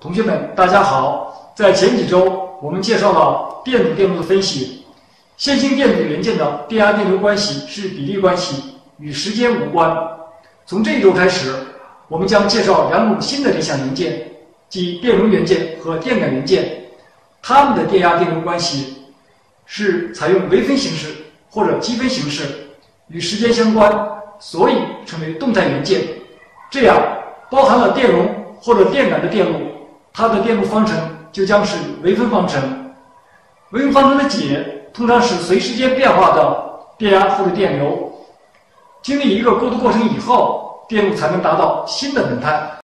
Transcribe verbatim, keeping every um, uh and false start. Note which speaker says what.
Speaker 1: 同学们，大家好！在前几周，我们介绍了电阻电路的分析。线性电阻元件的电压电流关系是比例关系，与时间无关。从这一周开始，我们将介绍两种新的理想元件，即电容元件和电感元件。它们的电压电流关系是采用微分形式或者积分形式，与时间相关，所以称为动态元件。这样，包含了电容或者电感的电路，它的电路方程就将是微分方程。微分方程的解通常是随时间变化的电压或者电流。经历一个过渡过程以后，电路才能达到新的等态。